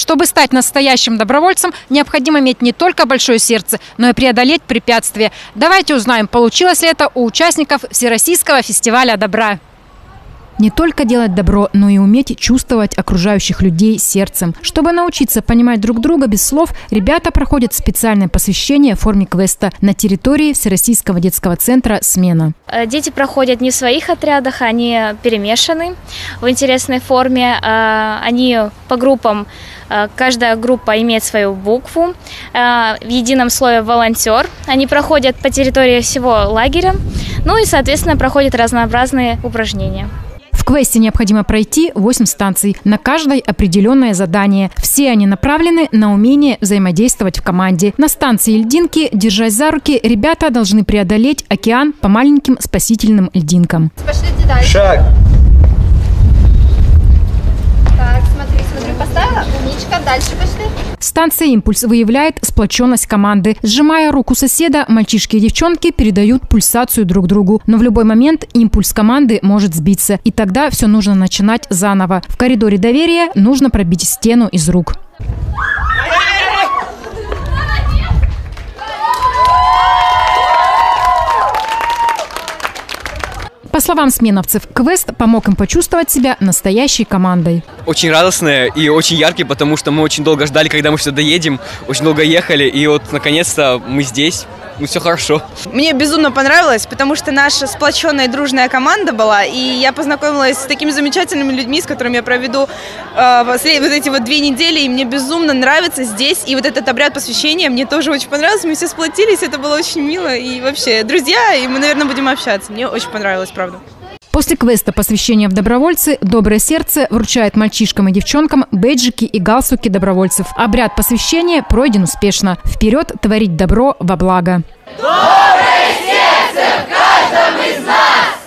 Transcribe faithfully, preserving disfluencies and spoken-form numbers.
Чтобы стать настоящим добровольцем, необходимо иметь не только большое сердце, но и преодолеть препятствия. Давайте узнаем, получилось ли это у участников Всероссийского фестиваля добра. Не только делать добро, но и уметь чувствовать окружающих людей сердцем. Чтобы научиться понимать друг друга без слов, ребята проходят специальное посвящение в форме квеста на территории Всероссийского детского центра «Смена». Дети проходят не в своих отрядах, они перемешаны в интересной форме. Они по группам, каждая группа имеет свою букву. В едином слое «волонтер». Они проходят по территории всего лагеря, ну и, соответственно, проходят разнообразные упражнения. В квесте необходимо пройти восемь станций. На каждой определенное задание. Все они направлены на умение взаимодействовать в команде. На станции льдинки, держась за руки, ребята должны преодолеть океан по маленьким спасительным льдинкам. Пошлите дальше. Шаг. Так, смотри, смотри, поставила. Умничка, дальше пошли. Станция «Импульс» выявляет сплоченность команды. Сжимая руку соседа, мальчишки и девчонки передают пульсацию друг другу. Но в любой момент импульс команды может сбиться. И тогда все нужно начинать заново. В коридоре доверия нужно пробить стену из рук. По словам сменовцев, квест помог им почувствовать себя настоящей командой. Очень радостные и очень яркие, потому что мы очень долго ждали, когда мы сюда доедем, очень долго ехали, и вот наконец-то мы здесь, ну все хорошо. Мне безумно понравилось, потому что наша сплоченная и дружная команда была, и я познакомилась с такими замечательными людьми, с которыми я проведу э, вот эти вот две недели, и мне безумно нравится здесь, и вот этот обряд посвящения мне тоже очень понравился, мы все сплотились, это было очень мило, и вообще друзья, и мы, наверное, будем общаться, мне очень понравилось, правда. После квеста посвящения в добровольцы «Доброе сердце» вручает мальчишкам и девчонкам бейджики и галстуки добровольцев. Обряд посвящения пройден успешно. Вперед творить добро во благо! Доброе сердце в каждом из нас!